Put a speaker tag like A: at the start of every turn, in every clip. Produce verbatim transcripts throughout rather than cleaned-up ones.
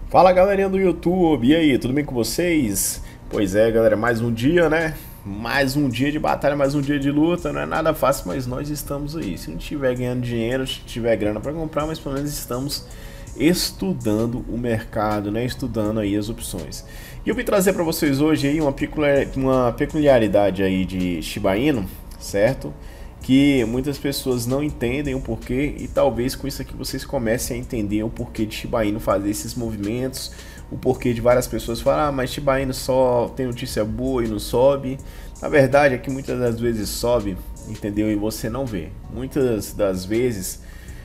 A: Fala galerinha do YouTube, e aí, tudo bem com vocês? Pois é, galera, mais um dia, né? Mais um dia de batalha, mais um dia de luta. Não é nada fácil, mas nós estamos aí. Se não estiver ganhando dinheiro, se tiver grana para comprar, mas pelo menos estamos estudando o mercado, né? Estudando aí as opções. E eu vim trazer para vocês hoje aí uma peculiar, uma peculiaridade aí de Shiba Inu, certo? Que muitas pessoas não entendem o porquê, e talvez com isso aqui vocês comecem a entender o porquê de Shiba Inu fazer esses movimentos, o porquê de várias pessoas falar, ah, mas Shiba Inu só tem notícia boa e não sobe. A verdade é que muitas das vezes sobe, entendeu? E você não vê. Muitas das vezes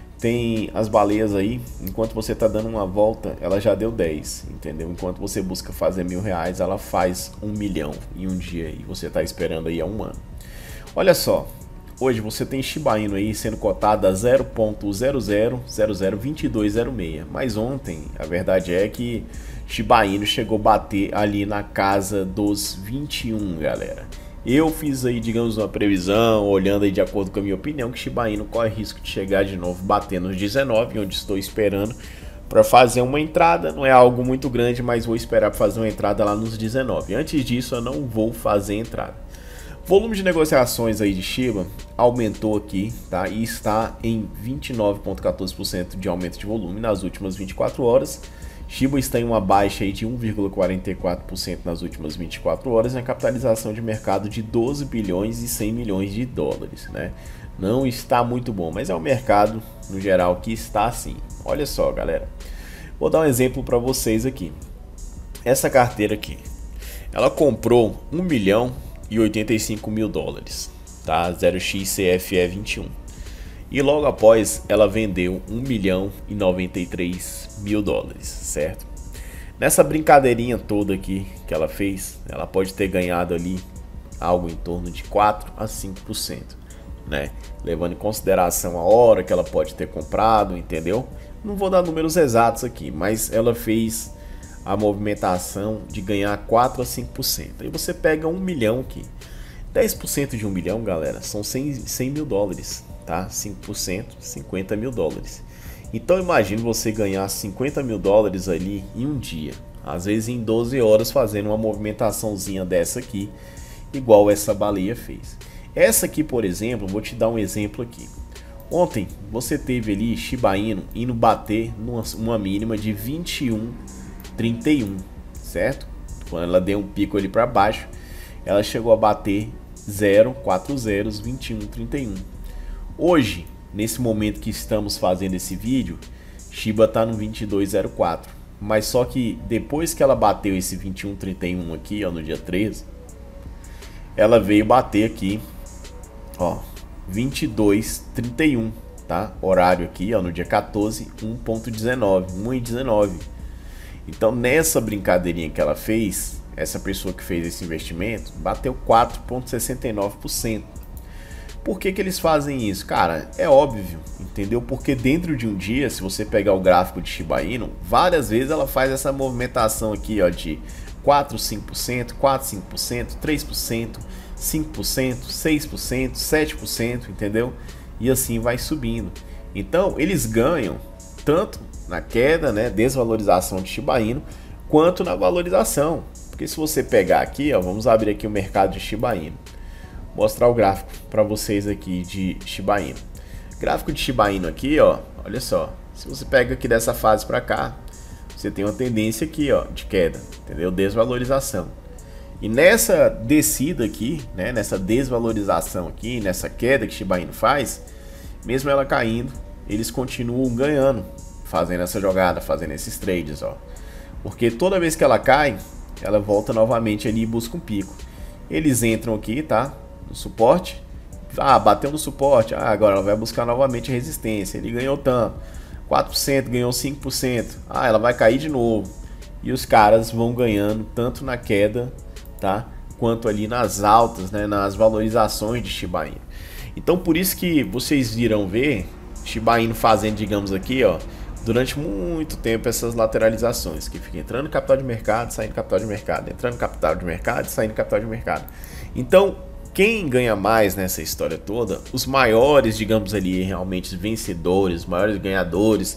A: tem as baleias aí, enquanto você tá dando uma volta, ela já deu dez, entendeu? Enquanto você busca fazer mil reais, ela faz um milhão em um dia e você tá esperando aí há um ano. Olha só. Hoje você tem Shiba Inu aí sendo cotada a zero ponto zero zero zero zero dois dois zero seis, mas ontem a verdade é que Shiba Inu chegou a bater ali na casa dos vinte e um, galera. Eu fiz aí, digamos, uma previsão, olhando aí de acordo com a minha opinião, que Shiba Inu corre risco de chegar de novo batendo nos dezenove, onde estou esperando para fazer uma entrada. Não é algo muito grande, mas vou esperar para fazer uma entrada lá nos dezenove. Antes disso eu não vou fazer entrada. Volume de negociações aí de Shiba aumentou aqui, tá? E está em vinte e nove vírgula quatorze por cento de aumento de volume nas últimas vinte e quatro horas. Shiba está em uma baixa aí de um vírgula quarenta e quatro por cento nas últimas vinte e quatro horas, na capitalização de mercado de doze bilhões e cem milhões de dólares, né? Não está muito bom, mas é o mercado no geral que está assim. Olha só, galera. Vou dar um exemplo para vocês aqui. Essa carteira aqui, ela comprou um milhão e oitenta e cinco mil dólares, tá? zero x C F E vinte e um. E logo após ela vendeu um milhão e noventa e três mil dólares, certo? Nessa brincadeirinha toda aqui que ela fez, ela pode ter ganhado ali algo em torno de quatro a cinco por cento, né? Levando em consideração a hora que ela pode ter comprado, entendeu? Não vou dar números exatos aqui, mas ela fez a movimentação de ganhar quatro a cinco por cento. Aí você pega um milhão aqui. dez por cento de um milhão, galera, são cem mil dólares, tá? cinco por cento, cinquenta mil dólares. Então imagine você ganhar cinquenta mil dólares ali em um dia. Às vezes em doze horas fazendo uma movimentaçãozinha dessa aqui, igual essa baleia fez. Essa aqui, por exemplo, vou te dar um exemplo aqui. Ontem você teve ali Shiba Inu indo bater numa uma mínima de vinte e um vírgula trinta e um, certo? Quando ela deu um pico ali para baixo, ela chegou a bater zero vírgula quatro zero vinte e um vírgula trinta e um. Hoje, nesse momento que estamos fazendo esse vídeo, Shiba está no vinte e dois vírgula zero quatro, mas só que depois que ela bateu esse vinte e um vírgula trinta e um aqui, ó, no dia treze, ela veio bater aqui, ó, vinte e dois vírgula trinta e um, tá? Horário aqui, ó, no dia quatorze, um vírgula dezenove, um vírgula dezenove. Então nessa brincadeirinha que ela fez, essa pessoa que fez esse investimento bateu quatro vírgula sessenta e nove por cento. Por que que eles fazem isso? Cara, é óbvio, entendeu? Porque dentro de um dia, se você pegar o gráfico de Shiba Inu, várias vezes ela faz essa movimentação aqui, ó, de quatro, cinco por cento, quatro, cinco por cento, três por cento, cinco por cento, seis por cento, sete por cento, entendeu? E assim vai subindo. Então eles ganham tanto na queda, né, desvalorização de Shiba Inu, quanto na valorização. Porque se você pegar aqui, ó, vamos abrir aqui o mercado de Shiba Inu, mostrar o gráfico para vocês aqui de Shiba Inu. Gráfico de Shiba Inu aqui, ó, olha só, se você pega aqui dessa fase para cá, você tem uma tendência aqui, ó, de queda, entendeu? Desvalorização. E nessa descida aqui, né, nessa desvalorização aqui, nessa queda que Shiba Inu faz, mesmo ela caindo, eles continuam ganhando, fazendo essa jogada, fazendo esses trades, ó. Porque toda vez que ela cai, ela volta novamente ali e busca um pico. Eles entram aqui, tá? No suporte. Ah, bateu no suporte. Ah, agora ela vai buscar novamente a resistência. Ele ganhou tanto. quatro por cento, ganhou cinco por cento. Ah, ela vai cair de novo. E os caras vão ganhando tanto na queda, tá? Quanto ali nas altas, né? Nas valorizações de Shiba Inu. Então por isso que vocês virão ver Shiba Inu fazendo, digamos aqui, ó, durante muito tempo essas lateralizações, que fica entrando capital de mercado, saindo capital de mercado, entrando capital de mercado, saindo capital de mercado. Então, quem ganha mais nessa história toda, os maiores, digamos ali, realmente vencedores, os maiores ganhadores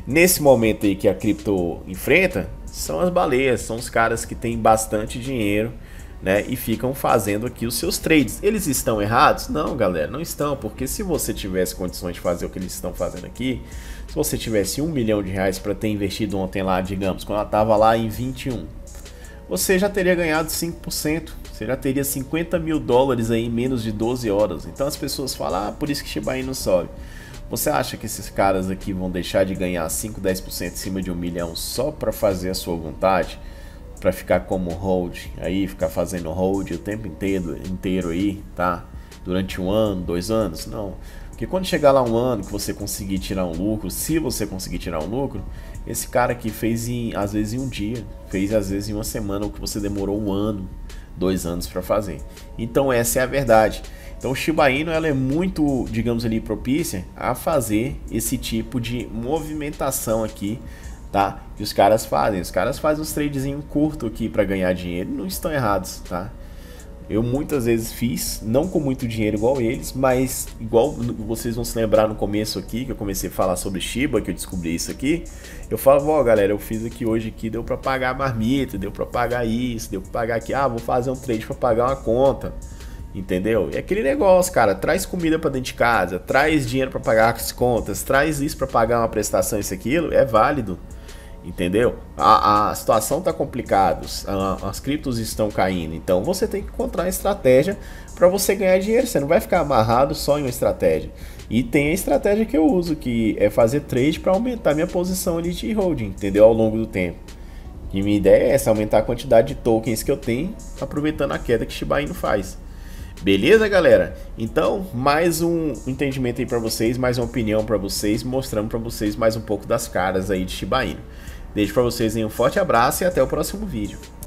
A: nesse momento aí que a cripto enfrenta, são as baleias, são os caras que têm bastante dinheiro, né, e ficam fazendo aqui os seus trades. Eles estão errados? Não, galera, não estão, porque se você tivesse condições de fazer o que eles estão fazendo aqui, se você tivesse um milhão de reais para ter investido ontem lá, digamos, quando ela estava lá em vinte e um, você já teria ganhado cinco por cento, você já teria cinquenta mil dólares aí em menos de doze horas. Então as pessoas falam, ah, por isso que Shiba Inu sobe. Você acha que esses caras aqui vão deixar de ganhar cinco, dez por cento em cima de um milhão só para fazer a sua vontade? Para ficar como hold, aí ficar fazendo hold o tempo inteiro, inteiro aí, tá? Durante um ano, dois anos? Não. Porque quando chegar lá um ano que você conseguir tirar um lucro, se você conseguir tirar um lucro, esse cara aqui fez em, às vezes em um dia, fez às vezes em uma semana o que você demorou um ano, dois anos para fazer. Então essa é a verdade. Então o Shiba Inu ela é muito, digamos ali, propícia a fazer esse tipo de movimentação aqui, tá? Que os caras fazem. Os caras fazem uns tradezinhos curto aqui para ganhar dinheiro, não estão errados, tá? Eu muitas vezes fiz, não com muito dinheiro igual eles, mas igual vocês vão se lembrar no começo aqui, que eu comecei a falar sobre Shiba, que eu descobri isso aqui. Eu falo, ó, galera, eu fiz aqui hoje aqui, deu para pagar a marmita, deu para pagar isso, deu para pagar aqui, ah, vou fazer um trade para pagar uma conta. Entendeu? É aquele negócio, cara, traz comida para dentro de casa, traz dinheiro para pagar as contas, traz isso para pagar uma prestação, isso aquilo, é válido. Entendeu? A, a situação tá complicada, as criptos estão caindo, então você tem que encontrar uma estratégia para você ganhar dinheiro, você não vai ficar amarrado só em uma estratégia. E tem a estratégia que eu uso, que é fazer trade para aumentar minha posição ali de holding, entendeu? Ao longo do tempo. E minha ideia é essa, aumentar a quantidade de tokens que eu tenho, aproveitando a queda que Shiba Inu faz. Beleza, galera? Então, mais um entendimento aí para vocês, mais uma opinião para vocês, mostrando para vocês mais um pouco das caras aí de Shiba Inu. Deixo para vocês um forte abraço e até o próximo vídeo.